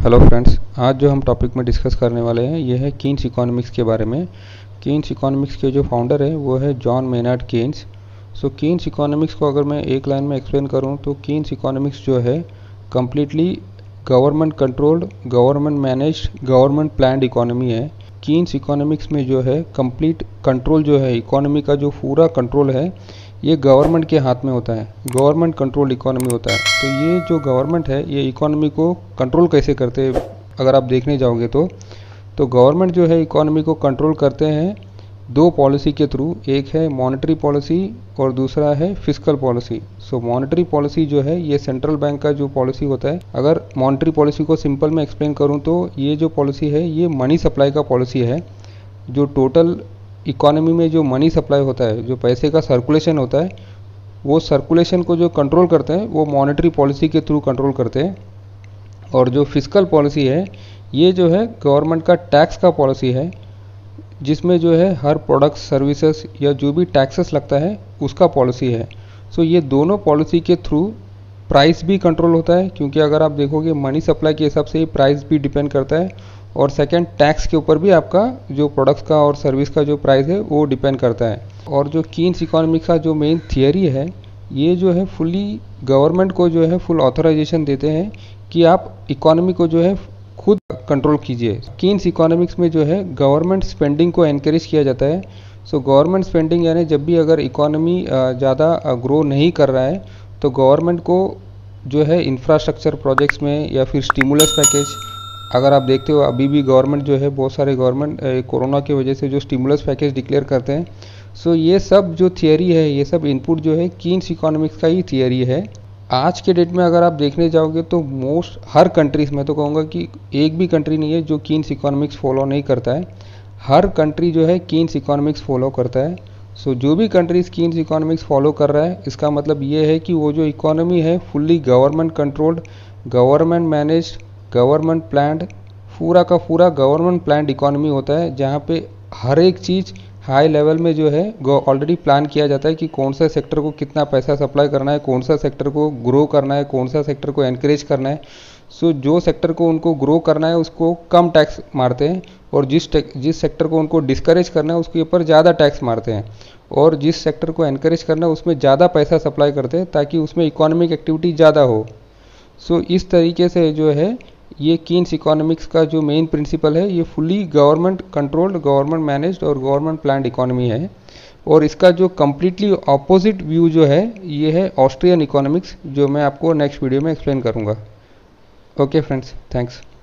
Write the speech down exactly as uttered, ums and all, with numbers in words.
Hello friends, आज जो हम टॉपिक में डिस्कस करने वाले हैं ये है कीन्स इकोनॉमिक्स के बारे में। कीन्स इकोनॉमिक्स के जो फाउंडर है वो है John Maynard Keynes. So Keynes economics को अगर मैं एक लाइन में एक्सप्लेन करूं तो कीन्स इकोनॉमिक्स जो है completely government controlled, government managed, government planned economy है। कीन्स इकोनॉमिक्स में जो है कंप्लीट कंट्रोल जो है इकोनॉमी का, जो पूरा कंट्रोल है ये गवर्नमेंट के हाथ में होता है। गवर्नमेंट कंट्रोल इकोनॉमी होता है। तो ये जो गवर्नमेंट है ये इकोनॉमी को कंट्रोल कैसे करते हैं अगर आप देखने जाओगे तो तो गवर्नमेंट जो है इकोनॉमी को कंट्रोल करते हैं दो पॉलिसी के थ्रू। एक है मॉनेटरी पॉलिसी और दूसरा है fiscal policy. So monetary policy जो है ये सेंट्रल बैंक का जो पॉलिसी होता है। अगर मॉनेटरी पॉलिसी को सिंपल में एक्सप्लेन करूँ तो ये जो पॉलिसी है ये मनी सप्लाई का पॉलिसी है। जो टोटल इकोनॉमी में जो मनी सप्लाई होता है, जो पैसे का सर्कुलेशन होता है, वो सर्कुलेशन को जो कंट्रोल करते हैं वो मॉनेटरी पॉलिसी के थ्रू कंट्रोल करते हैं। और जो फिस्कल पॉलिसी है ये जो है गवर्नमेंट का टैक्स का पॉलिसी है, जिसमें जो है हर प्रोडक्ट्स, सर्विसेज या जो भी टैक्सेस लगता है उसका पॉलिसी है। सो ये दोनों पॉलिसी के थ्रू प्राइस भी कंट्रोल होता है, क्योंकि अगर आप देखोगे मनी सप्लाई के हिसाब से ही प्राइस भी डिपेंड करता है। और सेकंड, टैक्स के ऊपर भी आपका जो प्रोडक्ट्स का और सर्विस का जो प्राइस है वो डिपेंड करता है। और जो कीन्स इकोनॉमिक्स का जो मेन थियरी है ये जो है फुली गवर्नमेंट को जो है फुल ऑथराइजेशन देते हैं कि आप इकोनॉमी को जो है खुद कंट्रोल कीजिए। कीन्स इकोनॉमिक्स में जो है गवर्नमेंट स्पेंडिंग को एनकरेज किया जाता है। सो गवर्नमेंट स्पेंडिंग यानी जब भी अगर इकोनॉमी ज़्यादा ग्रो नहीं कर रहा है तो गवर्नमेंट को जो है इंफ्रास्ट्रक्चर प्रोजेक्ट्स में या फिर स्टिमुलस पैकेज, अगर आप देखते हो अभी भी गवर्नमेंट जो है बहुत सारे गवर्नमेंट कोरोना की वजह से जो स्टिमुलस पैकेज डिक्लेयर करते हैं। सो ये सब जो थियरी है, ये सब इनपुट जो है कीन्स इकोनॉमिक्स का ही थियरी है। आज के डेट में अगर आप देखने जाओगे तो मोस्ट हर कंट्रीज, मैं तो कहूँगा कि एक भी कंट्री नहीं है जो कीन्स इकोनॉमिक्स फॉलो नहीं करता है। हर कंट्री जो है कीन्स इकोनॉमिक्स फॉलो करता है। सो so, जो भी कंट्रीज कीन्स इकोनॉमिक्स फॉलो कर रहा है इसका मतलब ये है कि वो जो इकोनॉमी है fully government controlled, government managed, government planned, पूरा का पूरा गवर्नमेंट प्लान्ड इकोनॉमी होता है, जहाँ पे हर एक चीज़ हाई लेवल में जो है ऑलरेडी प्लान किया जाता है कि कौन सा सेक्टर को कितना पैसा सप्लाई करना है, कौन सा सेक्टर को ग्रो करना है, कौन सा सेक्टर को एनकरेज करना है। सो so, जो सेक्टर को उनको ग्रो करना है उसको कम टैक्स मारते हैं, और जिस जिस सेक्टर को उनको डिस्करेज करना है उसके ऊपर ज़्यादा टैक्स मारते हैं, और जिस सेक्टर को एनकरेज करना है उसमें ज़्यादा पैसा सप्लाई करते हैं ताकि उसमें इकोनॉमिक एक्टिविटी ज़्यादा हो। सो so, इस तरीके से जो है ये कीन्स इकोनॉमिक्स का जो मेन प्रिंसिपल है ये fully government controlled, government managed और गवर्नमेंट प्लान्ड इकोनॉमी है। और इसका जो कम्प्लीटली ऑपोजिट व्यू जो है ये है ऑस्ट्रियन इकोनॉमिक्स, जो मैं आपको नेक्स्ट वीडियो में एक्सप्लेन करूँगा। Okay friends, thanks.